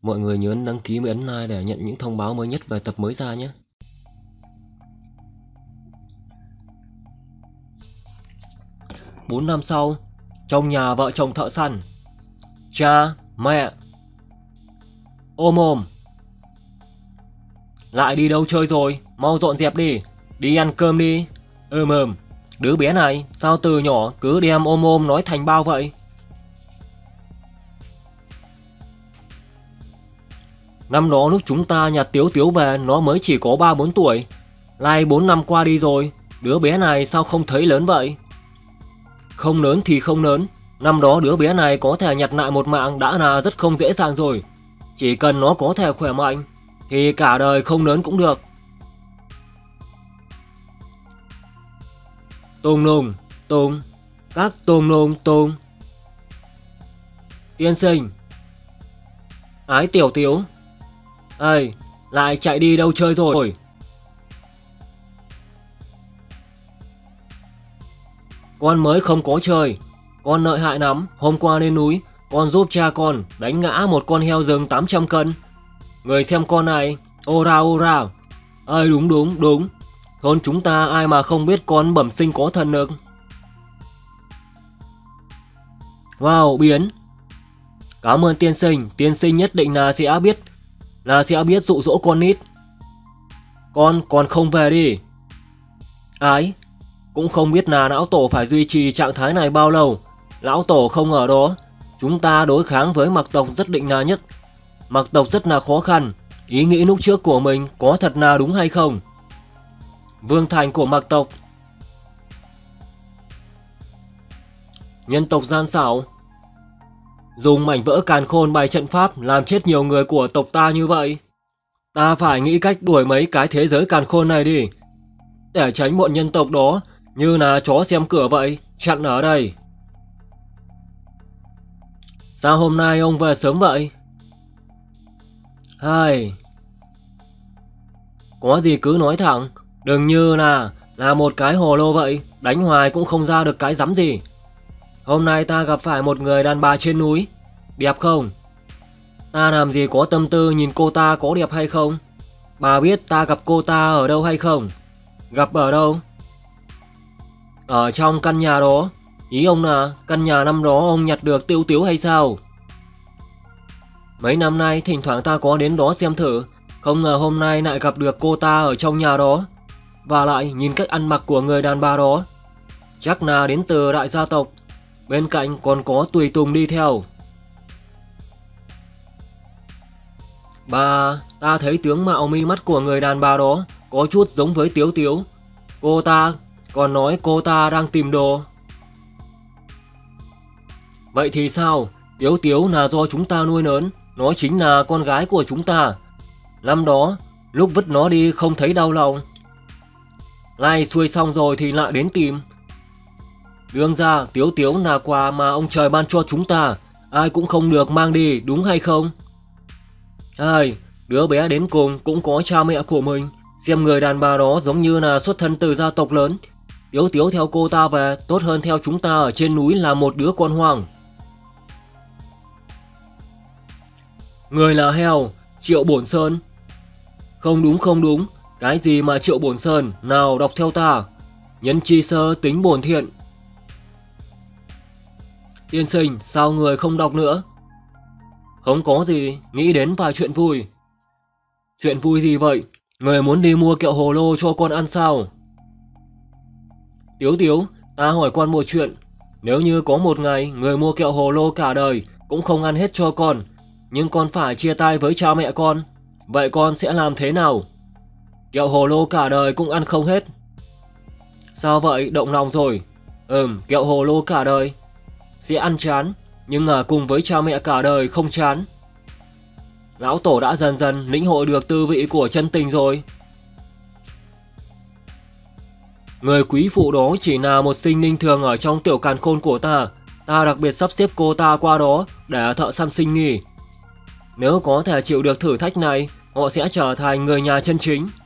Mọi người nhớ đăng ký và ấn like để nhận những thông báo mới nhất về tập mới ra nhé. Bốn năm sau, trong nhà vợ chồng thợ săn, cha, mẹ ôm. Lại đi đâu chơi rồi, mau dọn dẹp đi, đi ăn cơm đi. Đứa bé này sao từ nhỏ cứ đem ôm nói thành bao vậy? Năm đó lúc chúng ta nhặt Tiếu Tiếu về nó mới chỉ có 3-4 tuổi. Nay 4 năm qua đi rồi, đứa bé này sao không thấy lớn vậy? Không lớn thì không lớn, năm đó đứa bé này có thể nhặt lại một mạng đã là rất không dễ dàng rồi. Chỉ cần nó có thể khỏe mạnh thì cả đời không lớn cũng được. Tùng lùng, tùng, các tùng lùng tùng. Tiên sinh. Ái Tiểu Tiếu. Ê, lại chạy đi đâu chơi rồi? Con mới không có chơi, con lợi hại lắm. Hôm qua lên núi, con giúp cha con đánh ngã một con heo rừng 800 cân. Người xem con này, ora. Ơi đúng. Thôn chúng ta ai mà không biết con bẩm sinh có thần lực. Wow, biến. Cảm ơn tiên sinh nhất định là sẽ biết dụ dỗ con nít. Con còn không về đi. Ái, cũng không biết là lão tổ phải duy trì trạng thái này bao lâu. Lão tổ không ở đó, chúng ta đối kháng với mặc tộc rất định là nhất. Mặc tộc rất là khó khăn. Ý nghĩ lúc trước của mình có thật là đúng hay không? Vương thành của mặc tộc. Nhân tộc gian xảo, dùng mảnh vỡ càn khôn bày trận pháp làm chết nhiều người của tộc ta như vậy. Ta phải nghĩ cách đuổi mấy cái thế giới càn khôn này đi, để tránh bọn nhân tộc đó như là chó xem cửa vậy, chặn ở đây. Sao hôm nay ông về sớm vậy? Hay, có gì cứ nói thẳng, đừng như là một cái hồ lô vậy, đánh hoài cũng không ra được cái rắm gì. Hôm nay ta gặp phải một người đàn bà trên núi, đẹp không? Ta làm gì có tâm tư nhìn cô ta có đẹp hay không. Bà biết ta gặp cô ta ở đâu hay không? Gặp ở đâu? Ở trong căn nhà đó. Ý ông là căn nhà năm đó ông nhặt được Tiếu Tiếu hay sao? Mấy năm nay thỉnh thoảng ta có đến đó xem thử, không ngờ hôm nay lại gặp được cô ta ở trong nhà đó. Và lại nhìn cách ăn mặc của người đàn bà đó, chắc là đến từ đại gia tộc. Bên cạnh còn có tùy tùng đi theo. Bà, ta thấy tướng mạo mi mắt của người đàn bà đó có chút giống với Tiếu Tiếu. Cô ta còn nói cô ta đang tìm đồ. Vậy thì sao? Tiếu Tiếu là do chúng ta nuôi lớn, nó chính là con gái của chúng ta. Năm đó, lúc vứt nó đi không thấy đau lòng. Nay xuôi xong rồi thì lại đến tìm. Đương ra Tiếu Tiếu là quà mà ông trời ban cho chúng ta, ai cũng không được mang đi, đúng hay không? Ai, đứa bé đến cùng cũng có cha mẹ của mình. Xem người đàn bà đó giống như là xuất thân từ gia tộc lớn. Tiếu Tiếu theo cô ta về tốt hơn theo chúng ta ở trên núi là một đứa con hoang. Người là heo, Triệu Bổn Sơn. Không đúng. Cái gì mà Triệu Bổn Sơn? Nào đọc theo ta. Nhân chi sơ tính bổn thiện. Tiên sinh, sao người không đọc nữa? Không có gì, nghĩ đến vài chuyện vui. Chuyện vui gì vậy? Người muốn đi mua kẹo hồ lô cho con ăn sao? Tiếu Tiếu, ta hỏi con một chuyện. Nếu như có một ngày người mua kẹo hồ lô cả đời cũng không ăn hết cho con, nhưng con phải chia tay với cha mẹ con, vậy con sẽ làm thế nào? Kẹo hồ lô cả đời cũng ăn không hết. Sao vậy, động lòng rồi? Kẹo hồ lô cả đời sẽ ăn chán, nhưng ở cùng với cha mẹ cả đời không chán. Lão tổ đã dần dần lĩnh hội được tư vị của chân tình rồi. Người quý phụ đó chỉ là một sinh linh thường ở trong tiểu càn khôn của ta. Ta đặc biệt sắp xếp cô ta qua đó để thợ săn sinh nghỉ. Nếu có thể chịu được thử thách này, họ sẽ trở thành người nhà chân chính.